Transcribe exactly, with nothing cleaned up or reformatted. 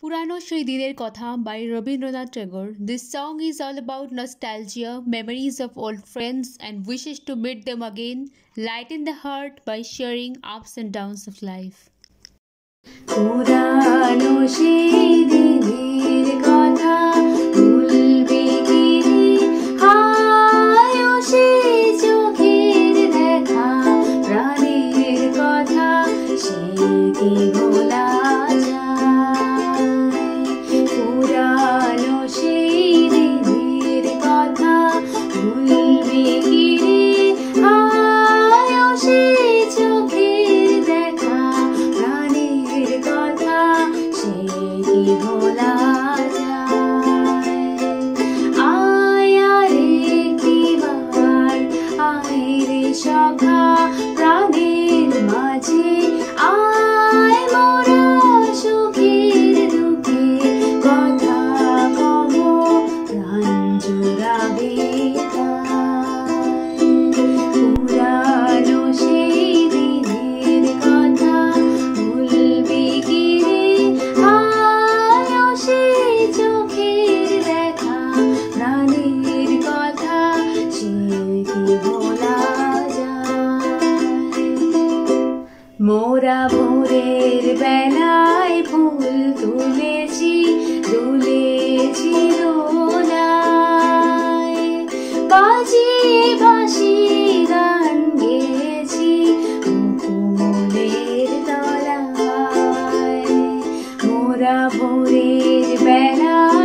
পুরানো সেই দিনের কথা by Rabindranath Tagore. This song is all about nostalgia, memories of old friends, and wishes to meet them again, lighten the heart by sharing ups and downs of life. পুরানো সেই দিনের কথা ভুলবে কি রে, হায় ও সেই চোখের দেখা, প্রাণের কথা সে কি ভোলা যায়। পুরানো সেই দিনের কথা ভুলবে কি রে, হায় ও সেই চোখের দেখা, প্রাণের কথা সে কি ভোলা যায়। আয় আরে একটিবার আয় রে সখা প্রাণের মাঝে, আয় মোরা সুখের দুঃখের কথা কব, প্রাণ জুড়াবে তাই। পুরানো সেই দিনের কথা ভুলবে কি রে, হায় ও সেই চোখের দেখা, প্রাণের কথা সে কি ভোলা যায়। মোরা ভোরের বেলায় ফুল তুলেছি, দুলেছি দোলায়, বাজিয়ে বাঁশি গান গেয়েছি মুকুলের তলায়। মোরা ভোরের বেলায়